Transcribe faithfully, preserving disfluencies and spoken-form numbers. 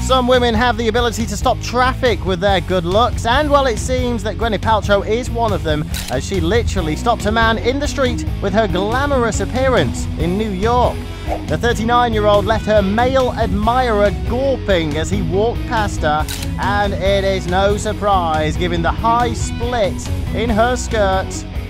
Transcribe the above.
Some women have the ability to stop traffic with their good looks, and well, it seems that Gwyneth Paltrow is one of them, as she literally stopped a man in the street with her glamorous appearance in New York. The thirty-nine-year-old left her male admirer gawping as he walked past her, and it is no surprise given the high split in her skirt.